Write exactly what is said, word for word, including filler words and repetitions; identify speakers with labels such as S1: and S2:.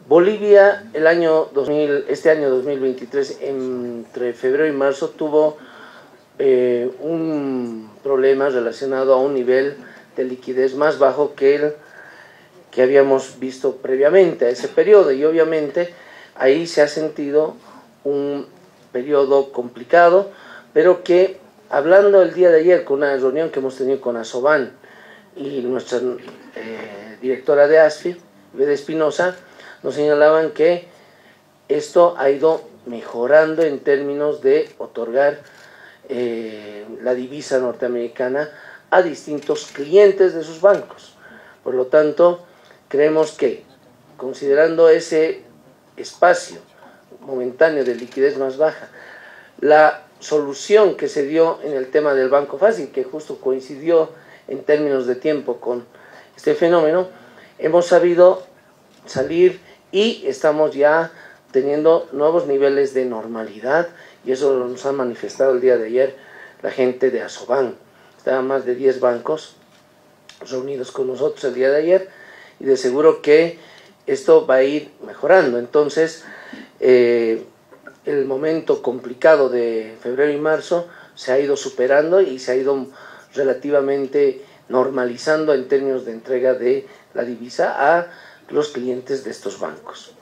S1: Bolivia el año dos mil, este año dos mil veintitrés, entre febrero y marzo, tuvo eh, un problema relacionado a un nivel de liquidez más bajo que el que habíamos visto previamente a ese periodo, y obviamente ahí se ha sentido un periodo complicado, pero que, hablando el día de ayer con una reunión que hemos tenido con Asoban y nuestra eh, directora de ASFI, Bede Espinosa, nos señalaban que esto ha ido mejorando en términos de otorgar eh, la divisa norteamericana a distintos clientes de sus bancos. Por lo tanto, creemos que, considerando ese espacio momentáneo de liquidez más baja, la solución que se dio en el tema del Banco Fácil, que justo coincidió en términos de tiempo con este fenómeno, hemos sabido salir y estamos ya teniendo nuevos niveles de normalidad, y eso nos ha manifestado el día de ayer la gente de Asoban. Estaban más de diez bancos reunidos con nosotros el día de ayer, y de seguro que esto va a ir mejorando. Entonces, eh, el momento complicado de febrero y marzo se ha ido superando y se ha ido relativamente normalizando en términos de entrega de la divisa a los clientes de estos bancos.